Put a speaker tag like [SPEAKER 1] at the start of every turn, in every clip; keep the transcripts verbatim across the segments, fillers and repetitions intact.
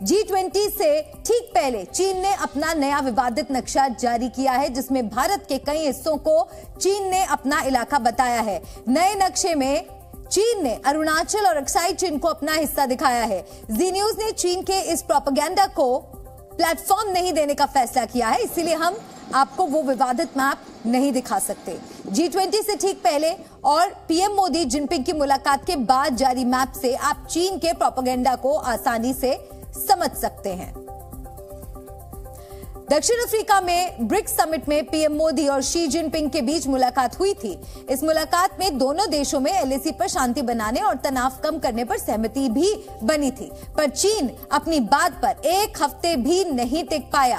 [SPEAKER 1] G twenty से ठीक पहले चीन ने अपना नया विवादित नक्शा जारी किया है, जिसमें भारत के कई हिस्सों को चीन ने अपना इलाका बताया है। नए नक्शे में चीन ने अरुणाचल और अक्साई चीन को अपना हिस्सा दिखाया है। जी न्यूज ने चीन के इस प्रोपेगेंडा को प्लेटफॉर्म नहीं देने का फैसला किया है, इसीलिए हम आपको वो विवादित मैप नहीं दिखा सकते। जी ट्वेंटी से ठीक पहले और पीएम मोदी जिनपिंग की मुलाकात के बाद जारी मैप से आप चीन के प्रोपेगेंडा को आसानी से समझ सकते हैं। दक्षिण अफ्रीका में ब्रिक्स समिट में पीएम मोदी और शी जिनपिंग के बीच मुलाकात हुई थी। इस मुलाकात में दोनों देशों में एलएसी पर शांति बनाने और तनाव कम करने पर सहमति भी बनी थी, पर चीन अपनी बात पर एक हफ्ते भी नहीं टिक पाया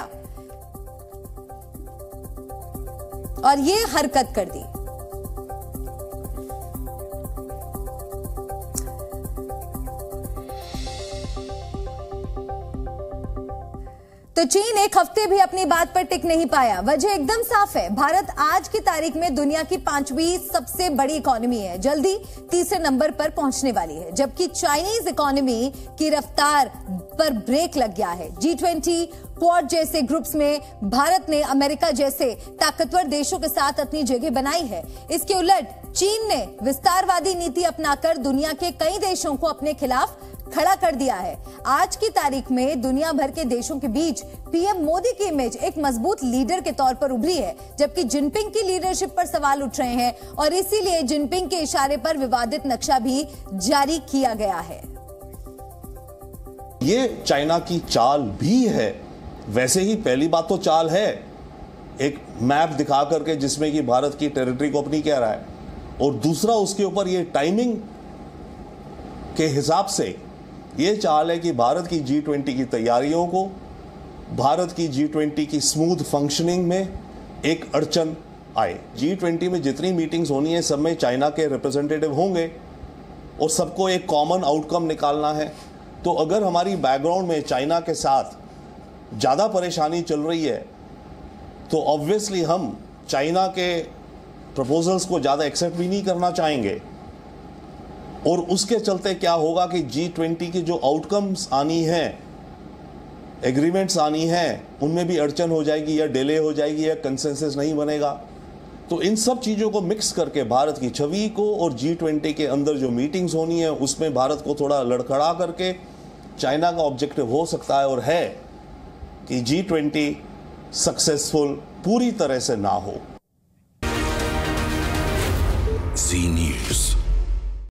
[SPEAKER 1] और ये हरकत कर दी। तो चीन एक हफ्ते भी अपनी बात पर टिक नहीं पाया। वजह एकदम साफ है, भारत आज की तारीख में दुनिया की पांचवी सबसे बड़ी इकोनॉमी है, जल्दी तीसरे नंबर पर पहुंचने वाली है, जबकि चाइनीज इकोनॉमी की रफ्तार पर ब्रेक लग गया है। जी ट्वेंटी क्वाड जैसे ग्रुप्स में भारत ने अमेरिका जैसे ताकतवर देशों के साथ अपनी जगह बनाई है। इसके उलट चीन ने विस्तारवादी नीति अपनाकर दुनिया के कई देशों को अपने खिलाफ खड़ा कर दिया है। आज की तारीख में दुनिया भर के देशों के बीच पीएम मोदी की इमेज एक मजबूत लीडर के तौर पर उभरी है, जबकि जिनपिंग की लीडरशिप पर सवाल उठ रहे हैं और इसीलिए जिनपिंग के इशारे पर विवादित नक्शा भी जारी किया गया है।
[SPEAKER 2] ये चाइना की चाल भी है। वैसे ही पहली बात तो चाल है, एक मैप दिखा करके जिसमें कि भारत की टेरिटरी को अपनी कह रहा है, और दूसरा उसके ऊपर ये टाइमिंग के हिसाब से ये चाल है कि भारत की जी ट्वेंटी की तैयारियों को, भारत की जी ट्वेंटी की स्मूथ फंक्शनिंग में एक अड़चन आए। जी ट्वेंटी में जितनी मीटिंग्स होनी है सब में चाइना के रिप्रेजेंटेटिव होंगे और सबको एक कॉमन आउटकम निकालना है। तो अगर हमारी बैकग्राउंड में चाइना के साथ ज़्यादा परेशानी चल रही है तो ऑब्वियसली हम चाइना के प्रपोजल्स को ज़्यादा एक्सेप्ट भी नहीं करना चाहेंगे, और उसके चलते क्या होगा कि जी ट्वेंटी की जो आउटकम्स आनी है, एग्रीमेंट्स आनी हैं, उनमें भी अड़चन हो जाएगी या डिले हो जाएगी या कंसेंसस नहीं बनेगा। तो इन सब चीज़ों को मिक्स करके भारत की छवि को और जी ट्वेंटी के अंदर जो मीटिंग्स होनी है उसमें भारत को थोड़ा लड़खड़ा करके चाइना का ऑब्जेक्टिव हो सकता है और है कि जी ट्वेंटी सक्सेसफुल पूरी तरह से ना हो।
[SPEAKER 3] Zee news.